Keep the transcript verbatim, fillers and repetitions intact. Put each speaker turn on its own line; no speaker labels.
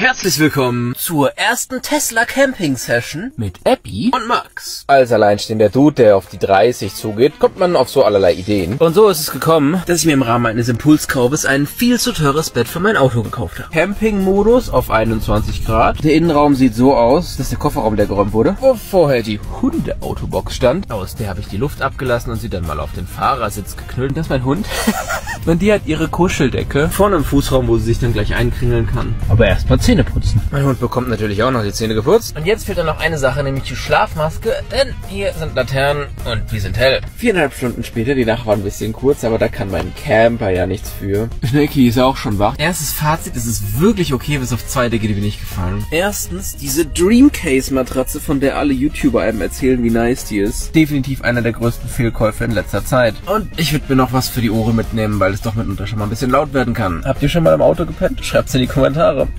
Herzlich willkommen zur ersten Tesla Camping Session mit Abby und Max.
Als alleinstehender Dude, der auf die dreißig zugeht, kommt man auf so allerlei Ideen.
Und so ist es gekommen, dass ich mir im Rahmen eines Impulskaufes ein viel zu teures Bett für mein Auto gekauft habe. Camping-Modus auf einundzwanzig Grad. Der Innenraum sieht so aus, dass der Kofferraum leer geräumt wurde, wo vorher die Hunde-Autobox stand. Aus der habe ich die Luft abgelassen und sie dann mal auf den Fahrersitz geknüllt. Das ist mein Hund. Und die hat ihre Kuscheldecke vorne im Fußraum, wo sie sich dann gleich einkringeln kann. Aber erstmal Zähne putzen.
Mein Hund bekommt natürlich auch noch die Zähne geputzt.
Und jetzt fehlt dann noch eine Sache, nämlich die Schlafmaske, denn hier sind Laternen und wir sind hell. Viereinhalb Stunden später, die Nacht war ein bisschen kurz, aber da kann mein Camper ja nichts für. Schnecki ist auch schon wach. Erstes Fazit, es ist wirklich okay, bis auf zwei Dinge, die mir nicht gefallen. Erstens, diese Dreamcase-Matratze, von der alle YouTuber einem erzählen, wie nice die ist. Definitiv einer der größten Fehlkäufe in letzter Zeit. Und ich würde mir noch was für die Ohren mitnehmen, weil es doch mitunter schon mal ein bisschen laut werden kann. Habt ihr schon mal im Auto gepennt? Schreibt's in die Kommentare.